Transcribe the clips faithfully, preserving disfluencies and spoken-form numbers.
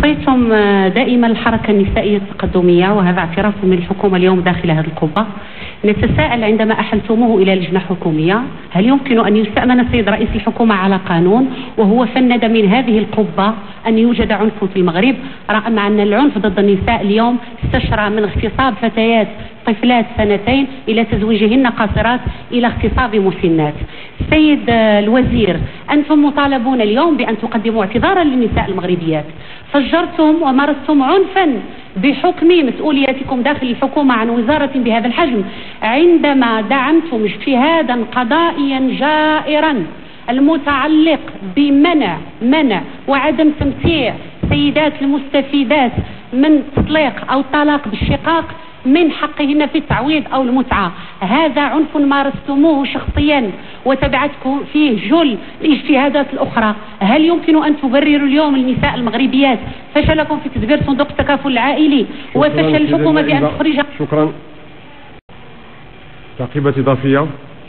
أعطيتم دائما الحركة النسائية التقدمية، وهذا اعتراف من الحكومة اليوم داخل هذه القبة. نتساءل عندما أحلتموه إلى لجنة حكومية، هل يمكن أن يستأمن السيد رئيس الحكومة على قانون وهو فند من هذه القبة أن يوجد عنف في المغرب، رغم أن العنف ضد النساء اليوم استشرى من اغتصاب فتيات طفلات سنتين إلى تزويجهن قاصرات إلى اغتصاب مسنات. السيد الوزير، أنتم مطالبون اليوم بأن تقدموا اعتذارا للنساء المغربيات. فجرتم ومارستم عنفا بحكم مسؤوليتكم داخل الحكومة عن وزارة بهذا الحجم عندما دعمتم اجتهادا قضائيا جائرا المتعلق بمنع منع وعدم تمتيع سيدات المستفيدات من تطليق أو طلاق بالشقاق من حقهن في التعويض أو المتعة. هذا عنف مارستموه شخصيا وتبعتكم فيه جل الاجتهادات الأخرى. هل يمكن أن تبرروا اليوم النساء المغربيات فشلكم في تدبير صندوق التكافل العائلي وفشل الحكومة بأن تخرج؟ شكرا. تعقيبات إضافية.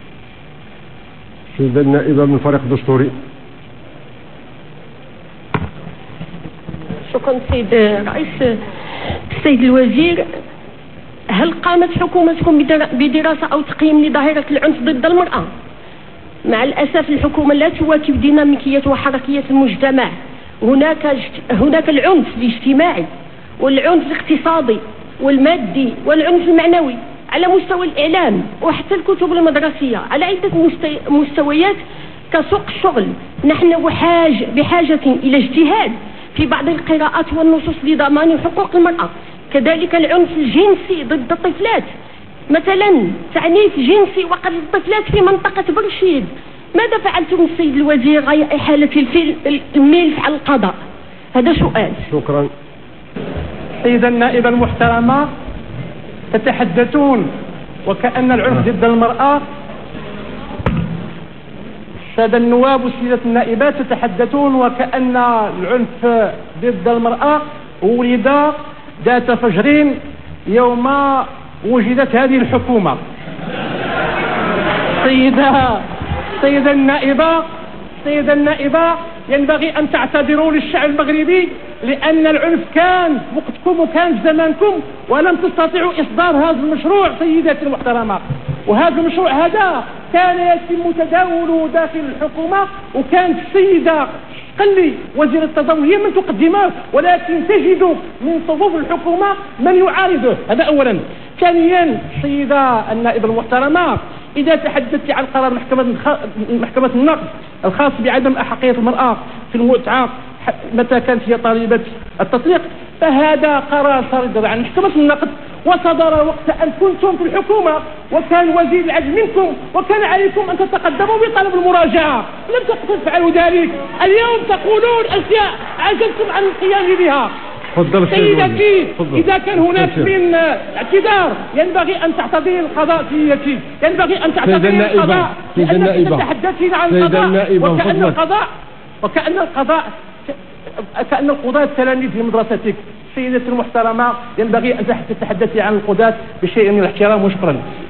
سيدة النائبة من الفريق الدستوري. شكرا سيد رئيس. السيد الوزير، هل قامت حكومتكم بدراسة أو تقييم لظاهرة العنف ضد المرأة؟ مع الأسف الحكومة لا تواكب ديناميكية وحركية المجتمع. هناك هناك العنف الاجتماعي والعنف الاقتصادي والمادي والعنف المعنوي على مستوى الإعلام وحتى الكتب المدرسية على عدة مستويات كسوق الشغل. نحن بحاجة, بحاجة إلى اجتهاد في بعض القراءات والنصوص لضمان حقوق المرأة. كذلك العنف الجنسي ضد الطفلات، مثلا تعنيف جنسي وقتل الطفلات في منطقة برشيد. ماذا فعلتم السيد الوزير غير إحالة الملف على القضاء؟ هذا سؤال. شكرا. سيدة النائبة المحترمة، تتحدثون وكأن العنف ضد المرأة، السادة النواب والسيدة النائبات تتحدثون وكأن العنف ضد المرأة ولد ذات فجر يوم وجدت هذه الحكومة. سيدة سيدة النائبة سيدة النائبة ينبغي أن تعتذروا للشعب المغربي، لأن العنف كان وقتكم وكان في زمانكم ولم تستطيعوا إصدار هذا المشروع. سيداتي المحترمة، وهذا المشروع هذا كان يتم تداوله داخل الحكومة، وكانت السيدة قلي وزير التضامن هي من تقدمه، ولكن تجد من صفوف الحكومة من يعارضه. هذا أولا. ثانيا، السيدة النائبة المحترمة، إذا تحدثت عن قرار محكمة محكمة النقد الخاص بعدم أحقية المرأة في المتعة متى كانت هي طالبة التطليق، فهذا قرار صادر عن محكمة النقد وصدر وقت أن كنتم في الحكومة وكان وزير العدل منكم، وكان عليكم أن تتقدموا بطلب المراجعة. لم تفعلوا ذلك. اليوم تقولون أشياء عجزتم عن القيام بها. سيدتي، إذا كان هناك من اعتذار ينبغي أن تعتذر القضاء. سيدتي، ينبغي أن تعتذر القضاء، لأنك تتحدثين عن القضاء وكأن القضاء وكأن القضاء كأن القضاة التلاميذ في مدرستك. سيدتي المحترمة، ينبغي أن تتحدثي عن القضاة بشيء من الاحترام. وشكرا.